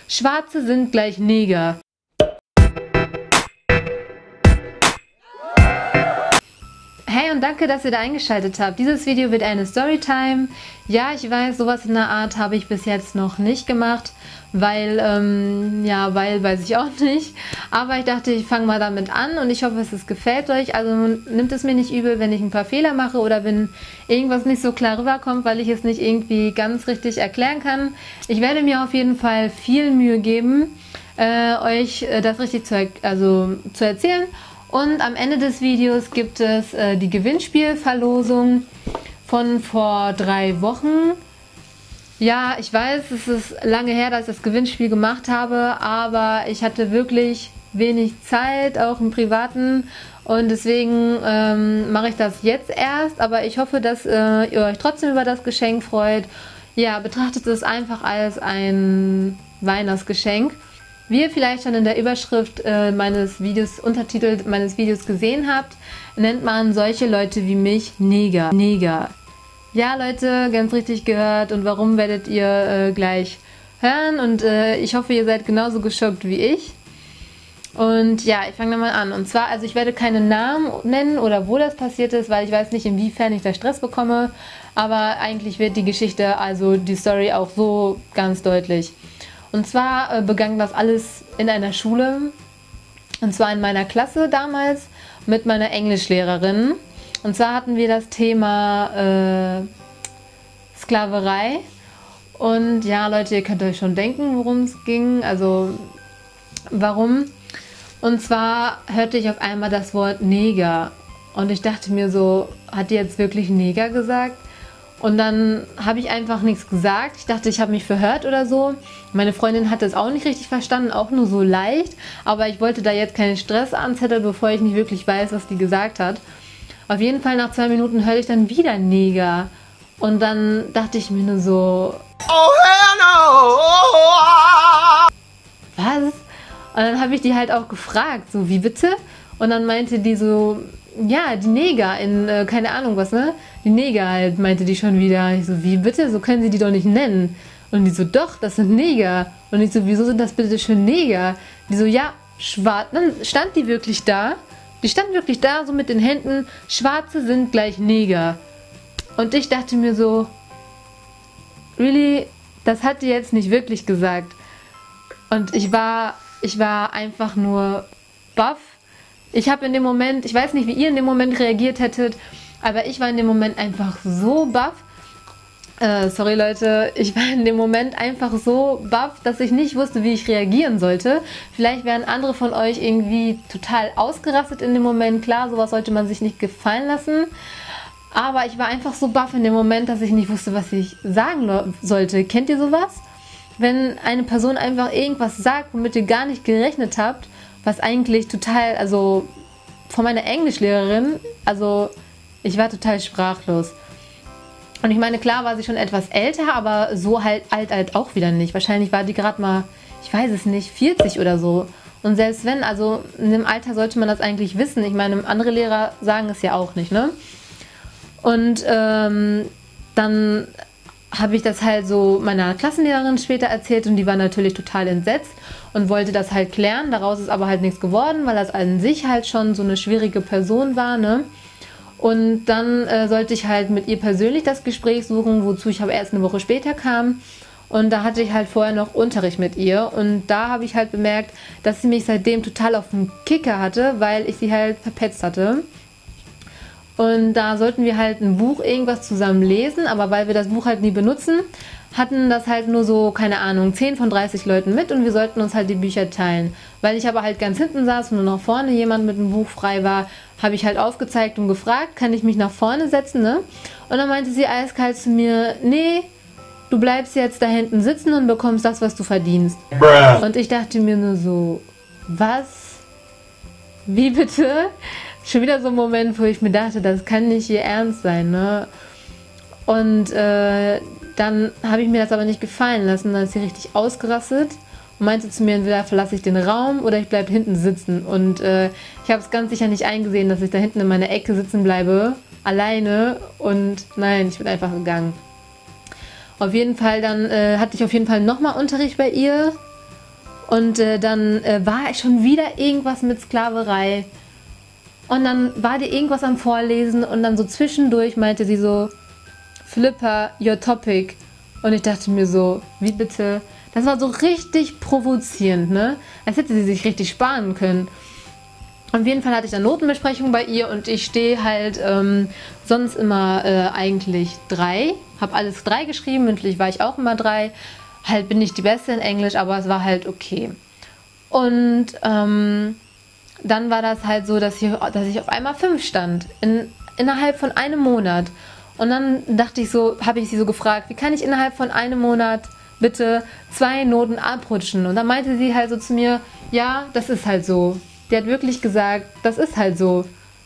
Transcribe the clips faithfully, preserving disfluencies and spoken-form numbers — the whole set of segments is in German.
Schwarze sind gleich Neger. Hey und danke, dass ihr da eingeschaltet habt. Dieses Video wird eine Storytime. Ja, ich weiß, sowas in der Art habe ich bis jetzt noch nicht gemacht, weil, ähm, ja, weil, weiß ich auch nicht. Aber ich dachte, ich fange mal damit an und ich hoffe, es gefällt euch. Also nimmt es mir nicht übel, wenn ich ein paar Fehler mache oder wenn irgendwas nicht so klar rüberkommt, weil ich es nicht irgendwie ganz richtig erklären kann. Ich werde mir auf jeden Fall viel Mühe geben, äh, euch das richtig zu, er also, zu erzählen. Und am Ende des Videos gibt es äh, die Gewinnspielverlosung von vor drei Wochen. Ja, ich weiß, es ist lange her, dass ich das Gewinnspiel gemacht habe, aber ich hatte wirklich wenig Zeit, auch im Privaten. Und deswegen ähm, mache ich das jetzt erst, aber ich hoffe, dass äh, ihr euch trotzdem über das Geschenk freut. Ja, betrachtet es einfach als ein Weihnachtsgeschenk. Wie ihr vielleicht schon in der Überschrift äh, meines Videos, Untertitel meines Videos gesehen habt, nennt man solche Leute wie mich Neger. Neger. Ja, Leute, ganz richtig gehört. Und warum werdet ihr äh, gleich hören? Und äh, ich hoffe, ihr seid genauso geschockt wie ich. Und ja, ich fange mal an. Und zwar, also ich werde keine Namen nennen oder wo das passiert ist, weil ich weiß nicht, inwiefern ich da Stress bekomme. Aber eigentlich wird die Geschichte, also die Story auch so ganz deutlich. Und zwar äh, begann das alles in einer Schule, und zwar in meiner Klasse damals mit meiner Englischlehrerin. Und zwar hatten wir das Thema äh, Sklaverei. Und ja, Leute, ihr könnt euch schon denken, worum es ging, also warum. Und zwar hörte ich auf einmal das Wort Neger. Und ich dachte mir so, hat die jetzt wirklich Neger gesagt? Und dann habe ich einfach nichts gesagt. Ich dachte, ich habe mich verhört oder so. Meine Freundin hatte es auch nicht richtig verstanden, auch nur so leicht. Aber ich wollte da jetzt keinen Stress anzetteln, bevor ich nicht wirklich weiß, was die gesagt hat. Auf jeden Fall nach zwei Minuten hörte ich dann wieder Neger. Und dann dachte ich mir nur so... Oh hell no! Was? Und dann habe ich die halt auch gefragt, so wie bitte? Und dann meinte die so... Ja, die Neger in, äh, keine Ahnung was, ne? Die Neger halt, meinte die schon wieder. Ich so, wie bitte? So können sie die doch nicht nennen. Und die so, doch, das sind Neger. Und ich so, wieso sind das bitte schön Neger? Die so, ja, schwarz. Dann stand die wirklich da. Die stand wirklich da, so mit den Händen. Schwarze sind gleich Neger. Und ich dachte mir so, really? Das hat die jetzt nicht wirklich gesagt. Und ich war, ich war einfach nur baff. Ich habe in dem Moment, ich weiß nicht, wie ihr in dem Moment reagiert hättet, aber ich war in dem Moment einfach so baff. Äh, sorry Leute, ich war in dem Moment einfach so baff, dass ich nicht wusste, wie ich reagieren sollte. Vielleicht wären andere von euch irgendwie total ausgerastet in dem Moment. Klar, sowas sollte man sich nicht gefallen lassen. Aber ich war einfach so baff in dem Moment, dass ich nicht wusste, was ich sagen sollte. Kennt ihr sowas? Wenn eine Person einfach irgendwas sagt, womit ihr gar nicht gerechnet habt, was eigentlich total, also von meiner Englischlehrerin, also ich war total sprachlos. Und ich meine, klar war sie schon etwas älter, aber so halt alt, alt auch wieder nicht. Wahrscheinlich war die gerade mal, ich weiß es nicht, vierzig oder so. Und selbst wenn, also in dem Alter sollte man das eigentlich wissen. Ich meine, andere Lehrer sagen es ja auch nicht, ne? Und ähm, dann habe ich das halt so meiner Klassenlehrerin später erzählt und die war natürlich total entsetzt und wollte das halt klären. Daraus ist aber halt nichts geworden, weil das an sich halt schon so eine schwierige Person war, ne? Und dann äh, sollte ich halt mit ihr persönlich das Gespräch suchen, wozu ich aber erst eine Woche später kam. Und da hatte ich halt vorher noch Unterricht mit ihr und da habe ich halt bemerkt, dass sie mich seitdem total auf den Kicker hatte, weil ich sie halt verpetzt hatte. Und da sollten wir halt ein Buch irgendwas zusammen lesen, aber weil wir das Buch halt nie benutzen, hatten das halt nur so, keine Ahnung, zehn von dreißig Leuten mit und wir sollten uns halt die Bücher teilen. Weil ich aber halt ganz hinten saß und nur noch vorne jemand mit einem Buch frei war, habe ich halt aufgezeigt und gefragt, kann ich mich nach vorne setzen, ne? Und dann meinte sie eiskalt zu mir, nee, du bleibst jetzt da hinten sitzen und bekommst das, was du verdienst. Bruh. Und ich dachte mir nur so, was? Wie bitte? Schon wieder so ein Moment, wo ich mir dachte, das kann nicht ihr Ernst sein, ne? Und äh, dann habe ich mir das aber nicht gefallen lassen. Dann ist sie richtig ausgerastet und meinte zu mir, entweder verlasse ich den Raum oder ich bleibe hinten sitzen. Und äh, ich habe es ganz sicher nicht eingesehen, dass ich da hinten in meiner Ecke sitzen bleibe, alleine. Und nein, ich bin einfach gegangen. Auf jeden Fall, dann äh, hatte ich auf jeden Fall nochmal Unterricht bei ihr. Und äh, dann äh, war schon wieder irgendwas mit Sklaverei. Und dann war die irgendwas am Vorlesen und dann so zwischendurch meinte sie so, Philippa, your topic. Und ich dachte mir so, wie bitte? Das war so richtig provozierend, ne? Als hätte sie sich richtig sparen können. Auf jeden Fall hatte ich dann Notenbesprechung bei ihr und ich stehe halt ähm, sonst immer äh, eigentlich drei. Habe alles drei geschrieben, mündlich war ich auch immer drei. Halt bin ich die Beste in Englisch, aber es war halt okay. Und ähm, dann war das halt so, dass ich, dass ich auf einmal fünf stand. In, innerhalb von einem Monat. Und dann dachte ich so, habe ich sie so gefragt, wie kann ich innerhalb von einem Monat bitte zwei Noten abrutschen? Und dann meinte sie halt so zu mir, ja, das ist halt so. Die hat wirklich gesagt, das ist halt so.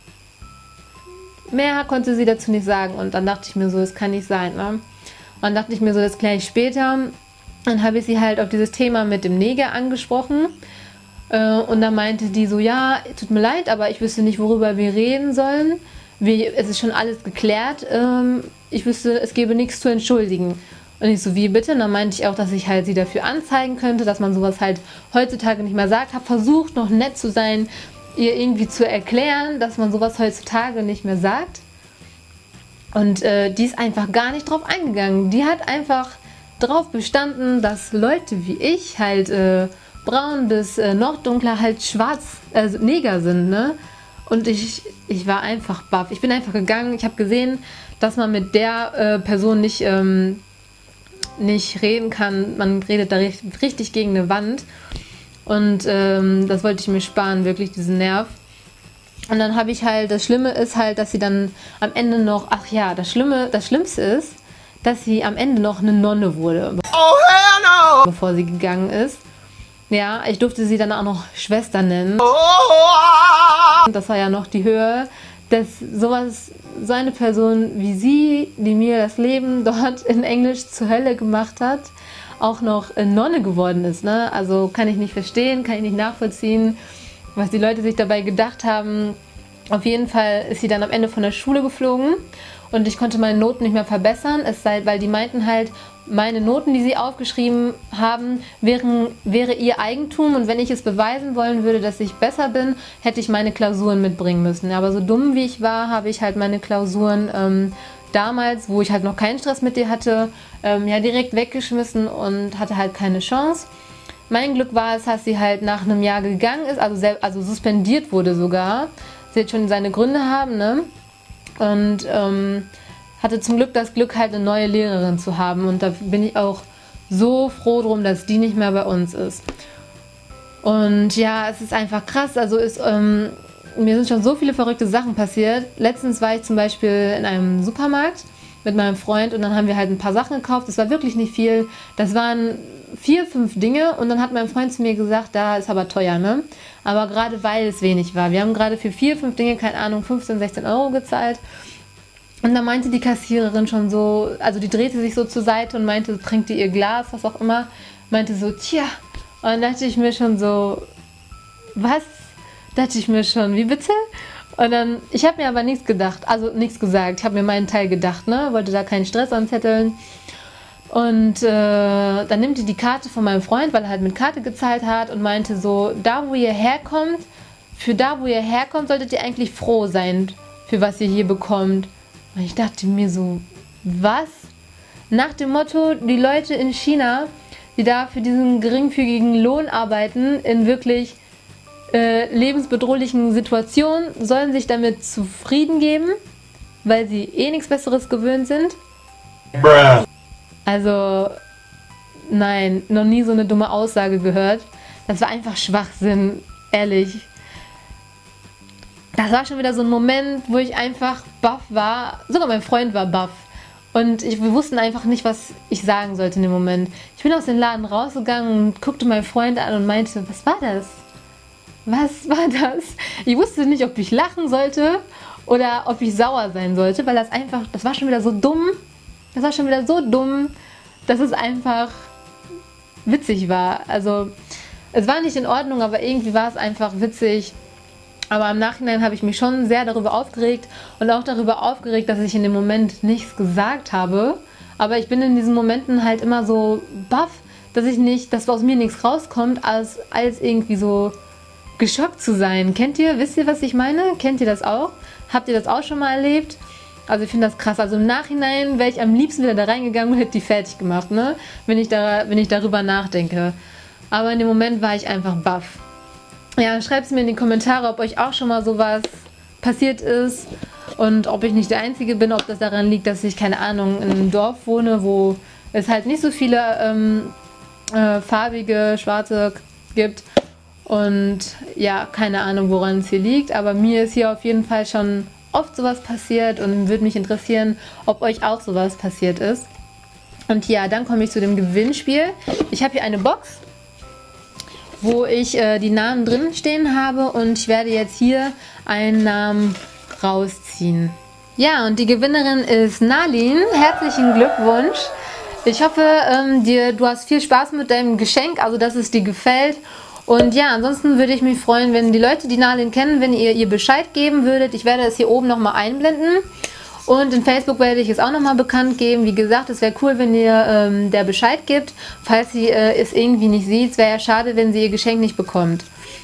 Mehr konnte sie dazu nicht sagen. Und dann dachte ich mir so, das kann nicht sein. Ne? Und dann dachte ich mir so, das kläre ich später. Dann habe ich sie halt auf dieses Thema mit dem Neger angesprochen. Und dann meinte die so, ja, tut mir leid, aber ich wüsste nicht, worüber wir reden sollen. Wir, es ist schon alles geklärt. Ich wüsste, es gäbe nichts zu entschuldigen. Und ich so, wie bitte? Und dann meinte ich auch, dass ich halt sie dafür anzeigen könnte, dass man sowas halt heutzutage nicht mehr sagt. Habe versucht, noch nett zu sein, ihr irgendwie zu erklären, dass man sowas heutzutage nicht mehr sagt. Und äh, die ist einfach gar nicht drauf eingegangen. Die hat einfach drauf bestanden, dass Leute wie ich halt äh, braun bis äh, noch dunkler halt schwarz, also Neger sind, ne? Und ich, ich war einfach baff. Ich bin einfach gegangen. Ich habe gesehen, dass man mit der äh, Person nicht, ähm, nicht reden kann. Man redet da richtig, richtig gegen eine Wand. Und ähm, das wollte ich mir sparen, wirklich diesen Nerv. Und dann habe ich halt, das Schlimme ist halt, dass sie dann am Ende noch, ach ja, das Schlimme, das Schlimmste ist, dass sie am Ende noch eine Nonne wurde. Oh, hell no! Bevor sie gegangen ist. Ja, ich durfte sie dann auch noch Schwester nennen. Oh. Das war ja noch die Höhe, dass sowas, so eine Person wie sie, die mir das Leben dort in Englisch zur Hölle gemacht hat, auch noch Nonne geworden ist. Ne? Also kann ich nicht verstehen, kann ich nicht nachvollziehen, was die Leute sich dabei gedacht haben. Auf jeden Fall ist sie dann am Ende von der Schule geflogen und ich konnte meine Noten nicht mehr verbessern, es sei, weil die meinten halt, meine Noten, die sie aufgeschrieben haben, wären, wäre ihr Eigentum und wenn ich es beweisen wollen würde, dass ich besser bin, hätte ich meine Klausuren mitbringen müssen. Aber so dumm wie ich war, habe ich halt meine Klausuren ähm, damals, wo ich halt noch keinen Stress mit dir hatte, ähm, ja direkt weggeschmissen und hatte halt keine Chance. Mein Glück war es, dass sie halt nach einem Jahr gegangen ist, also, selbst, also suspendiert wurde sogar. Sie wird schon seine Gründe haben, ne? Und ähm, hatte zum Glück das Glück, halt eine neue Lehrerin zu haben. Und da bin ich auch so froh drum, dass die nicht mehr bei uns ist. Und ja, es ist einfach krass. Also ist, ähm, mir sind schon so viele verrückte Sachen passiert. Letztens war ich zum Beispiel in einem Supermarkt mit meinem Freund und dann haben wir halt ein paar Sachen gekauft. Das war wirklich nicht viel. Das waren vier, fünf Dinge und dann hat mein Freund zu mir gesagt, da ist aber teuer, ne? Aber gerade weil es wenig war. Wir haben gerade für vier, fünf Dinge, keine Ahnung, fünfzehn, sechzehn Euro gezahlt. Und dann meinte die Kassiererin schon so, also die drehte sich so zur Seite und meinte, trinkt die ihr Glas, was auch immer. Meinte so, tja. Und dann dachte ich mir schon so, was? Dachte ich mir schon, wie bitte? Und dann, ich habe mir aber nichts gedacht, also nichts gesagt. Ich habe mir meinen Teil gedacht, ne? Wollte da keinen Stress anzetteln. Und äh, dann nimmt die die Karte von meinem Freund, weil er halt mit Karte gezahlt hat und meinte so, da wo ihr herkommt, für da wo ihr herkommt, solltet ihr eigentlich froh sein, für was ihr hier bekommt. Und ich dachte mir so, was? Nach dem Motto, die Leute in China, die da für diesen geringfügigen Lohn arbeiten, in wirklich äh, lebensbedrohlichen Situationen, sollen sich damit zufrieden geben, weil sie eh nichts Besseres gewöhnt sind. Bruh. Also, nein, noch nie so eine dumme Aussage gehört. Das war einfach Schwachsinn, ehrlich. Das war schon wieder so ein Moment, wo ich einfach baff war. Sogar mein Freund war baff. Und ich, wir wussten einfach nicht, was ich sagen sollte in dem Moment. Ich bin aus dem Laden rausgegangen und guckte meinen Freund an und meinte, was war das? Was war das? Ich wusste nicht, ob ich lachen sollte oder ob ich sauer sein sollte, weil das einfach, das war schon wieder so dumm. Das war schon wieder so dumm, dass es einfach witzig war. Also, es war nicht in Ordnung, aber irgendwie war es einfach witzig. Aber im Nachhinein habe ich mich schon sehr darüber aufgeregt und auch darüber aufgeregt, dass ich in dem Moment nichts gesagt habe. Aber ich bin in diesen Momenten halt immer so baff, dass ich nicht, dass aus mir nichts rauskommt, als, als irgendwie so geschockt zu sein. Kennt ihr, wisst ihr, was ich meine? Kennt ihr das auch? Habt ihr das auch schon mal erlebt? Also ich finde das krass. Also im Nachhinein wäre ich am liebsten wieder da reingegangen und hätte die fertig gemacht, ne? Wenn ich, da, wenn ich darüber nachdenke. Aber in dem Moment war ich einfach baff. Ja, schreibt es mir in die Kommentare, ob euch auch schon mal sowas passiert ist und ob ich nicht der Einzige bin, ob das daran liegt, dass ich, keine Ahnung, in einem Dorf wohne, wo es halt nicht so viele ähm, äh, farbige, schwarze gibt. Und ja, keine Ahnung, woran es hier liegt, aber mir ist hier auf jeden Fall schon oft sowas passiert und würde mich interessieren, ob euch auch sowas passiert ist. Und ja, dann komme ich zu dem Gewinnspiel. Ich habe hier eine Box, wo ich äh, die Namen drin stehen habe und ich werde jetzt hier einen Namen rausziehen. Ja, und die Gewinnerin ist Nalin. Herzlichen Glückwunsch. Ich hoffe, ähm, dir, du hast viel Spaß mit deinem Geschenk, also dass es dir gefällt. Und ja, ansonsten würde ich mich freuen, wenn die Leute, die Nalin kennen, wenn ihr ihr Bescheid geben würdet. Ich werde es hier oben nochmal einblenden. Und in Facebook werde ich es auch nochmal bekannt geben. Wie gesagt, es wäre cool, wenn ihr ähm, der Bescheid gibt. Falls sie äh, es irgendwie nicht sieht, es wäre ja schade, wenn sie ihr Geschenk nicht bekommt.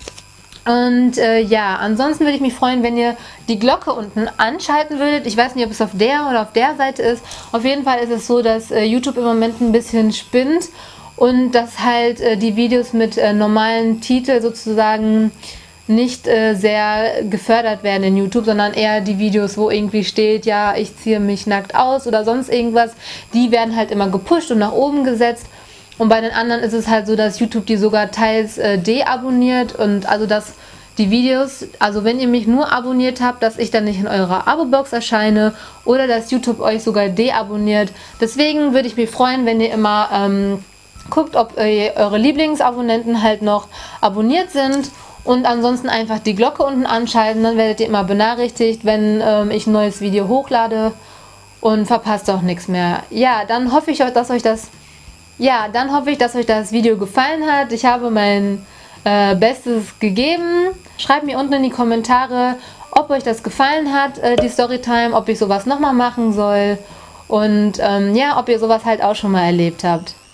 Und äh, ja, ansonsten würde ich mich freuen, wenn ihr die Glocke unten anschalten würdet. Ich weiß nicht, ob es auf der oder auf der Seite ist. Auf jeden Fall ist es so, dass äh, YouTube im Moment ein bisschen spinnt. Und dass halt äh, die Videos mit äh, normalen Titeln sozusagen nicht äh, sehr gefördert werden in YouTube, sondern eher die Videos, wo irgendwie steht, ja, ich ziehe mich nackt aus oder sonst irgendwas, die werden halt immer gepusht und nach oben gesetzt. Und bei den anderen ist es halt so, dass YouTube die sogar teils äh, deabonniert und also dass die Videos, also wenn ihr mich nur abonniert habt, dass ich dann nicht in eurer Abo-Box erscheine oder dass YouTube euch sogar deabonniert. Deswegen würde ich mich freuen, wenn ihr immer ähm, guckt, ob eure Lieblingsabonnenten halt noch abonniert sind und ansonsten einfach die Glocke unten anschalten, dann werdet ihr immer benachrichtigt, wenn ähm, ich ein neues Video hochlade und verpasst auch nichts mehr. Ja, dann hoffe ich, dass euch das ja, dann hoffe ich, dass euch das Video gefallen hat. Ich habe mein äh, Bestes gegeben. Schreibt mir unten in die Kommentare, ob euch das gefallen hat, äh, die Storytime, ob ich sowas nochmal machen soll und ähm, ja, ob ihr sowas halt auch schon mal erlebt habt.